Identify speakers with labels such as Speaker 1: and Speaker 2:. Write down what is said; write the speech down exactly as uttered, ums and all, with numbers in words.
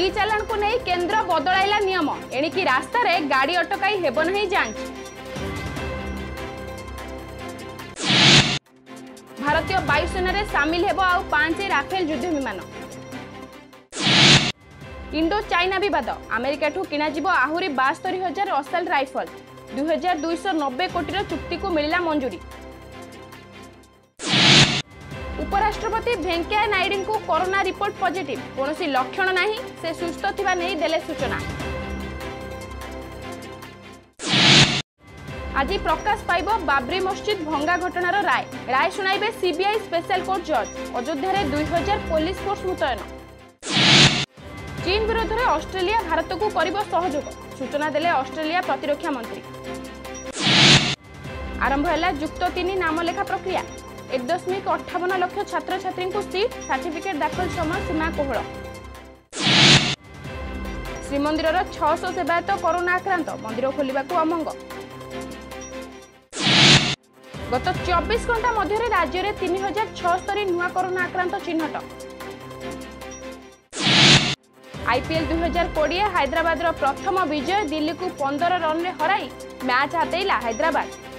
Speaker 1: ई चालान को नहीं केंद्र बदलाइला नियम एणिकी रास्ता रे गाड़ी अटकाई हेब नहीं जांच। भारतीय वायुसेना रे सामिल हेब आउ पांच राफेल युद्ध विमान। इंडो चाइना विवाद अमेरिका ठू किना जीव आहुरी बास्तरी हजार असाल्ट राइफल दुई हजार दुईश नब्बे कोटी चुक्ति को मिला मंजूरी। उपराष्ट्रपति वेंकैया नायडू को कोरोना रिपोर्ट पॉजिटिव कौन लक्षण नहीं से सुस्थ थिबा नहीं देले सूचना। आज प्रकाश पाइब बाबरी मस्जिद भंगा घटनार राय राय सुनाइबे सीबीआई स्पेशल कोर्ट जज। अयोध्या रे दुई हजार पुलिस फोर्स मुतयन। चीन विरोध में ऑस्ट्रेलिया भारत को करिब सहयोग सूचना देले ऑस्ट्रेलिया प्रतिरक्षा मंत्री। आरंभ है युक्त तीन नामलेखा प्रक्रिया एक दशमिक अठावन लक्ष छात्र छात्री को सीट सर्टिफिकेट दाखल समय सीमा कोहल। श्रीमंदिर छह सौ सेवायत कोरोना आक्रांत मंदिर खोलने को अमंग। गत चौबीस घंटा मध्य राज्य में तीन हजार छस्तरी नुआ कोरोना आक्रांत चिन्हट। आईपीएल दुई हजार कोड़े हैदराबाद प्रथम विजय दिल्ली को पंद्रह रन हराई मैच हातेला हैदराबाद।